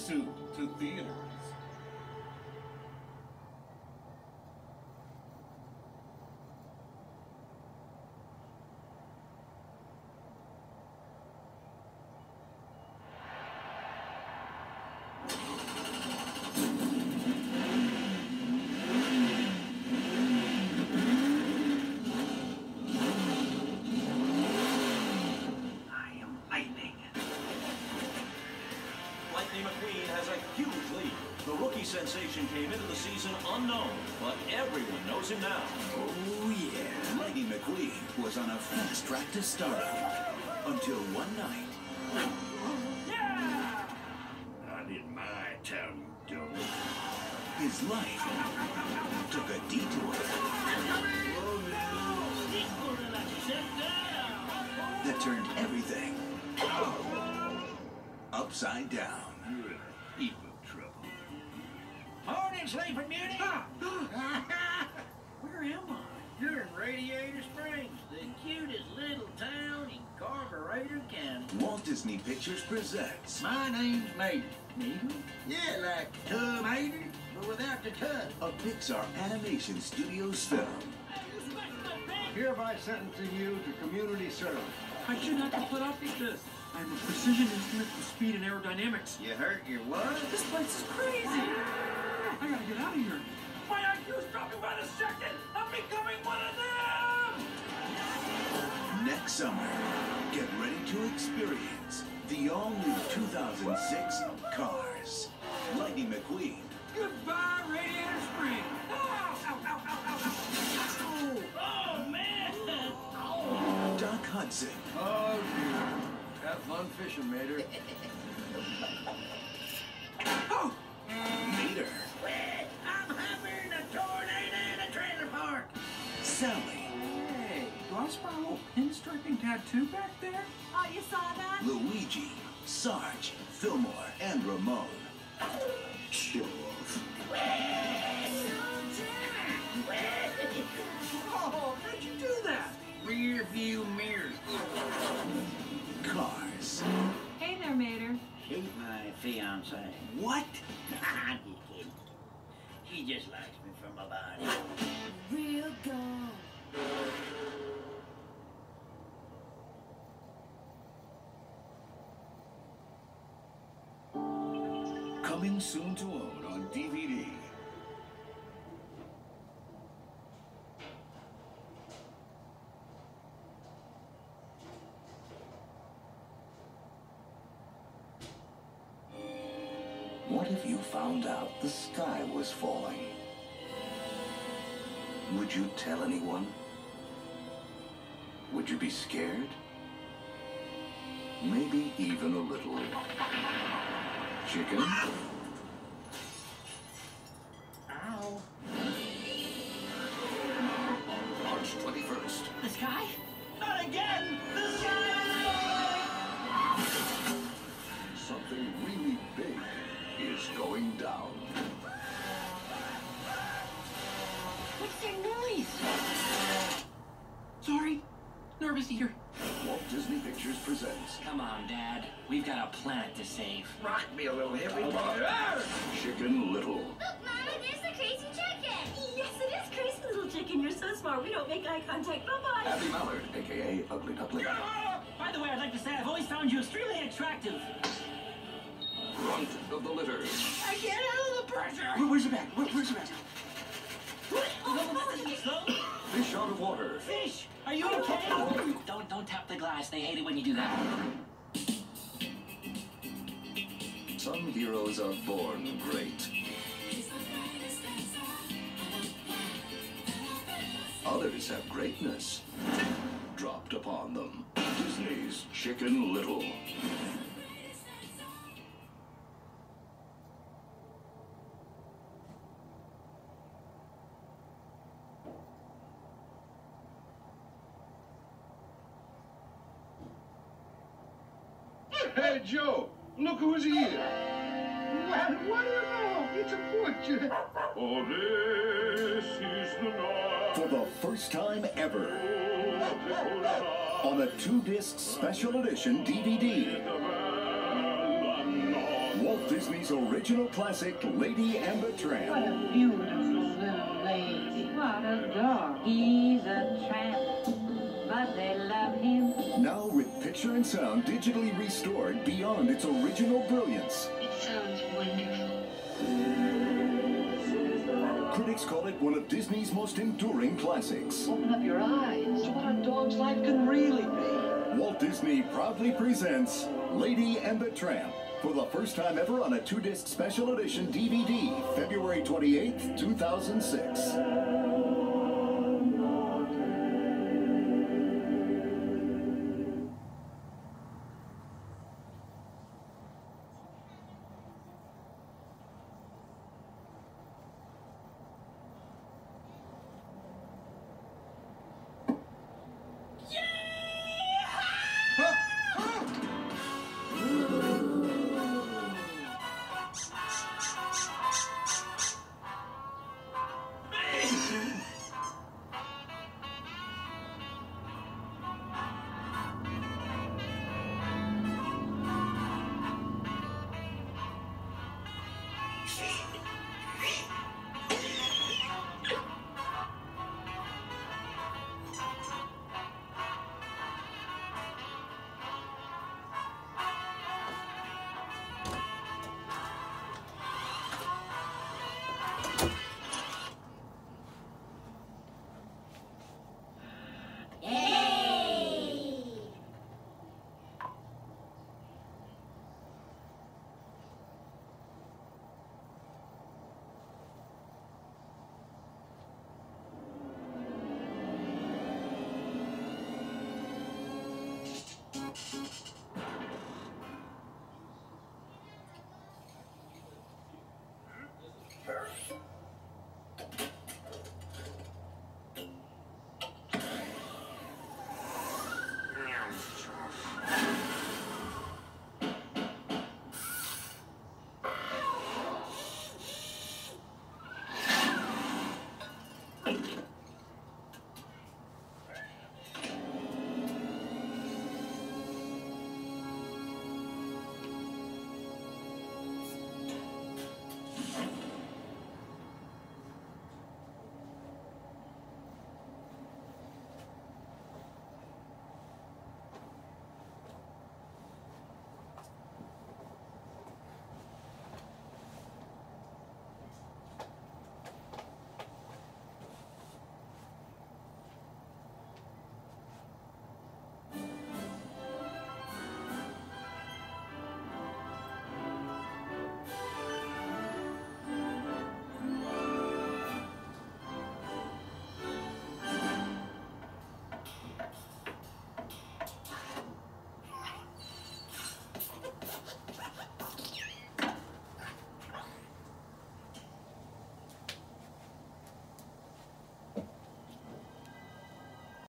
soon to theaters. McQueen has a huge lead. The rookie sensation came into the season unknown, but everyone knows him now. Oh, yeah. Lightning McQueen was on a fast track to stardom until one night. Yeah! Not in my town, you dummy. His life took a detour that turned everything upside down. You're in a heap of trouble. Morning, Sleeping Beauty! Where am I? You're in Radiator Springs, the cutest little town in Carburetor County. Walt Disney Pictures presents My name's Mater. Mater? Yeah, like Mater, but without the tub. a Pixar Animation Studios film. Hereby sentencing you to community service. I should not have put up with this. I'm a precision instrument for speed and aerodynamics. You hurt your what? This place is crazy. I gotta get out of here. My IQ's dropping by the second. I'm becoming one of them. Next summer, get ready to experience the all-new 2006 Cars. Lightning McQueen, Goodbye, Radiator Springs. Ow, ow, ow, ow, ow, ow. Oh, man! Doc Hudson, Oh, dear. Have fun fishing, Mater. Oh, Mater, I'm having a tornado in a trailer park. Sally, hey, do I spot a little pinstriping tattoo back there? Oh, you saw that? Luigi, Sarge, Fillmore, and Ramon. Show off. Oh, how'd you do that? Rear view mirror. Cars. Hey there, Mater. She's my fiance. What? I'm just kidding. She just likes me for my body. Real gold. Coming soon to own on DVD. What if you found out the sky was falling? Would you tell anyone? Would you be scared? Maybe even a little. Chicken? Ow. March 21st. The sky? Not again! The sky! Something really big is going down. What's that noise? Sorry, nervous eater. Walt Disney Pictures presents Come on, Dad. We've got a planet to save. Rock me a little heavy. Chicken Little. Look, Mama, there's the crazy chicken. Yes, it is crazy little chicken. You're so smart. We don't make eye contact. Bye-bye. Abby Mallard, a.k.a. Ugly Duckling. By the way, I'd like to say I've always found you extremely attractive. Runt of the litter. I can't handle the pressure. Where's your bag? Where's your bag? Oh, Fish out of water. Fish, are you okay? Don't tap the glass. They hate it when you do that. Some heroes are born great. Others have greatness dropped upon them. Disney's Chicken Little. Hey, Joe, look who's here. What do you know? It's a butcher. Oh, this is the night. For the first time ever, on a 2-disc special edition DVD, Walt Walt Disney's original classic, Lady and the What Tramp. a beautiful little lady. What a dog. He's a tramp, but they love him. Now with picture and sound digitally restored beyond its original brilliance. It sounds wonderful. Critics call it one of Disney's most enduring classics. Open up your eyes to what a dog's life can really be. Walt Disney proudly presents Lady and the Tramp for the first time ever on a 2-disc special edition DVD, February 28th, 2006.